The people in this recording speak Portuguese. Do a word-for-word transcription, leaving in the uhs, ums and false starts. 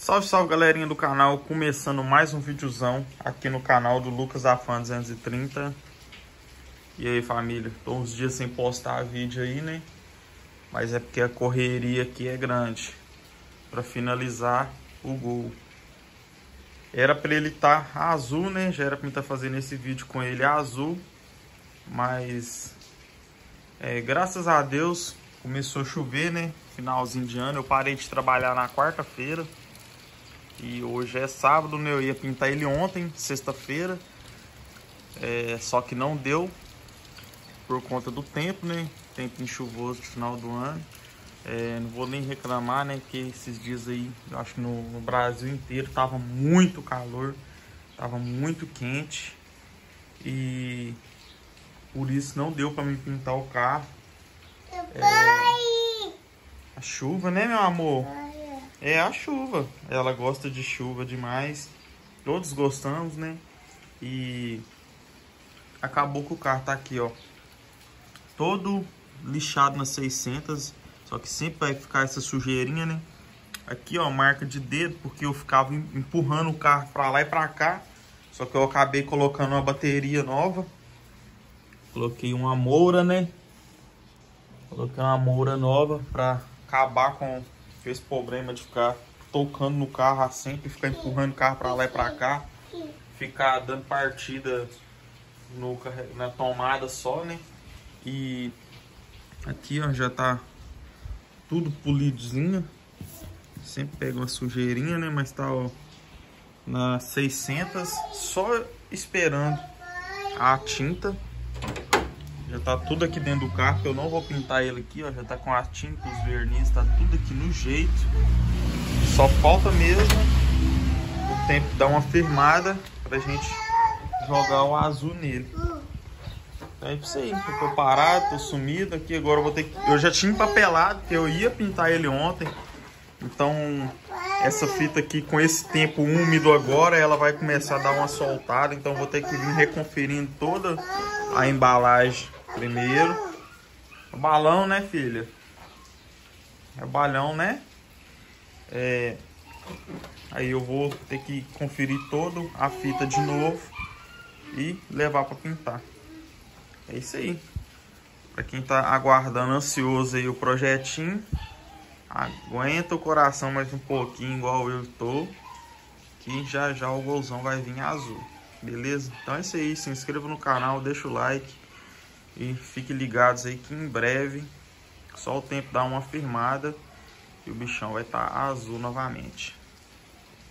Salve, salve, galerinha do canal, começando mais um videozão aqui no canal do Lucas Afan duzentos e trinta. E aí, família, tô uns dias sem postar vídeo aí, né? Mas é porque a correria aqui é grande para finalizar o gol. Era para ele estar tá azul, né? Já era para mim estar tá fazendo esse vídeo com ele azul, mas é, graças a Deus começou a chover, né? Finalzinho de ano, eu parei de trabalhar na quarta-feira. E hoje é sábado, né? Eu ia pintar ele ontem, sexta-feira. É, só que não deu por conta do tempo, né? Tempo chuvoso no final do ano. É, não vou nem reclamar, né? Porque esses dias aí, eu acho que no, no Brasil inteiro tava muito calor. Tava muito quente. E por isso não deu pra me pintar o carro. É, a chuva, né, meu amor? É a chuva, ela gosta de chuva demais, todos gostamos, né? E acabou que o carro tá aqui, ó, todo lixado nas seiscentas, só que sempre vai ficar essa sujeirinha, né? Aqui, ó, marca de dedo, porque eu ficava empurrando o carro pra lá e pra cá, só que eu acabei colocando uma bateria nova, coloquei uma moura, né? Coloquei uma moura nova pra acabar com esse problema de ficar tocando no carro sempre, ficar empurrando o carro para lá e para cá, ficar dando partida no, na tomada só, né? E aqui, ó, já tá tudo polidinho, sempre pega uma sujeirinha, né? Mas tá, ó, na seiscentas, só esperando a tinta. Já tá tudo aqui dentro do carro, que eu não vou pintar ele aqui, ó. Já tá com a tinta, os verniz, tá tudo aqui no jeito. Só falta mesmo o tempo de dar uma firmada pra gente jogar o azul nele. Então é isso aí, eu tô parado, tô sumido aqui. Agora eu vou ter que... Eu já tinha empapelado, porque eu ia pintar ele ontem. Então essa fita aqui, com esse tempo úmido agora, ela vai começar a dar uma soltada. Então eu vou ter que vir reconferindo toda a embalagem primeiro. O balão, né, filha? É o balão, né? É... Aí eu vou ter que conferir toda a fita de novo e levar para pintar. É isso aí. Para quem tá aguardando ansioso aí o projetinho, aguenta o coração mais um pouquinho, igual eu tô, que já já o golzão vai vir azul. Beleza? Então é isso aí. Se inscreva no canal, deixa o like. E fiquem ligados aí que em breve, só o tempo dar uma firmada, e o bichão vai estar azul novamente.